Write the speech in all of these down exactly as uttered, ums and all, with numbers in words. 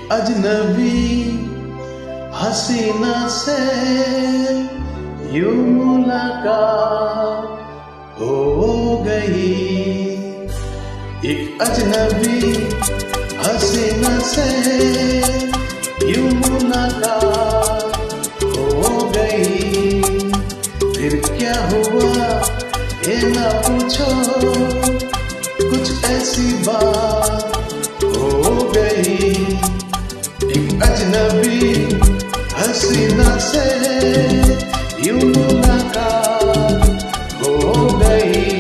एक अजनबी हसीना से यूं मुलाकात हो गई। एक अजनबी हसीना से यूं मुलाकात हो गई। फिर क्या हुआ ये ना पूछो, कुछ ऐसी बात हो गई। एक अजनबी हसीना से यूं मुलाकात हो गई।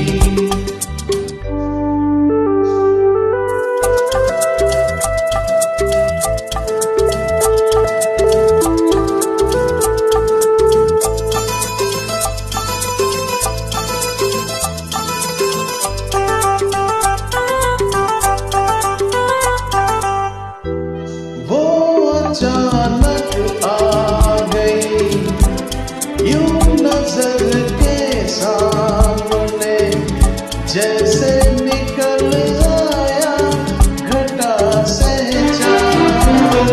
अचानक आ गई यूं नजर के सामने, जैसे निकल आया घटा से चांद।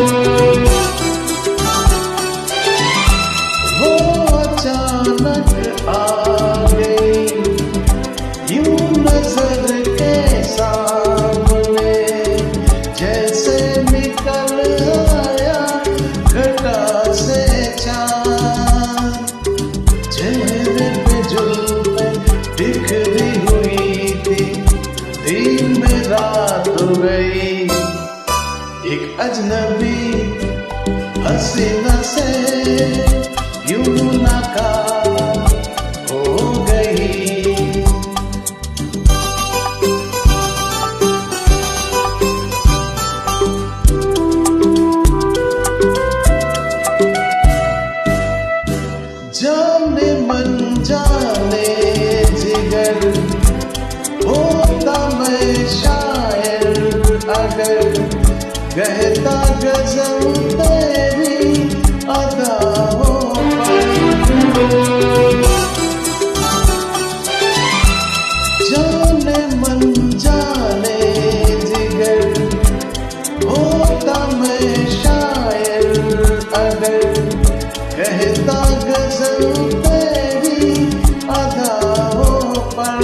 वो अचानक आ गई यूं नजर के सामने, जैसे निकल चेहरे पे जुल्फे बिखरी हुई थी, दिन में रात हो गई। एक अजनबी हसीना से यूं मुलाकात हो गई। जाने मन जाने जिगर होता मैं शायर अगर, कहता गज़ल तेरी अदाओं पर। जाने मन जाने जिगर होता मैं शायर अगर, कहता गज़ल तेरी अदाओं पर।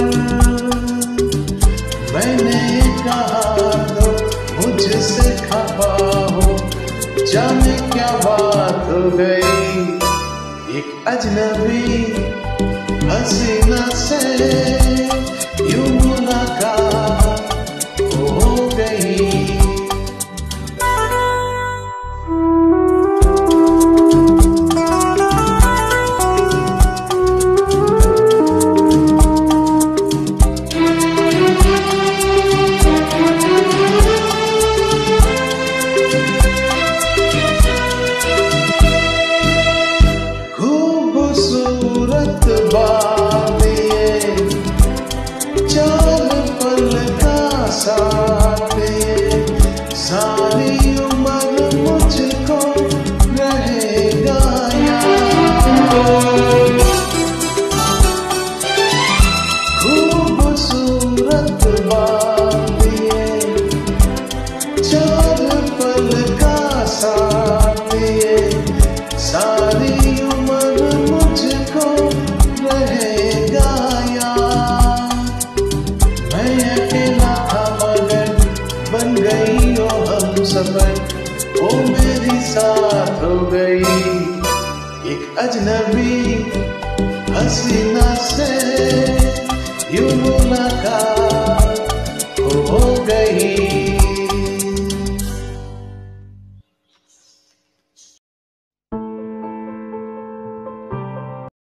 मैंने कहा तो मुझसे खफा हो, जाने क्या बात हो गई। एक अजनबी हसीना से यूं मुलाकात हो गई। खूबसूरत बात ये, चाल पल का साथ ये, सारी उम्र मुझको रहेगा याद। खूबसूरत बात ये, चाल पल का साथ ये, सारी उम्र मुझको रहेगा याद। मैं अकेला था मगर बन गई ओ हम सफर, ओ मेरी साथ हो गई। एक अजनबी हसीना से यूं मुलाकात हो गई।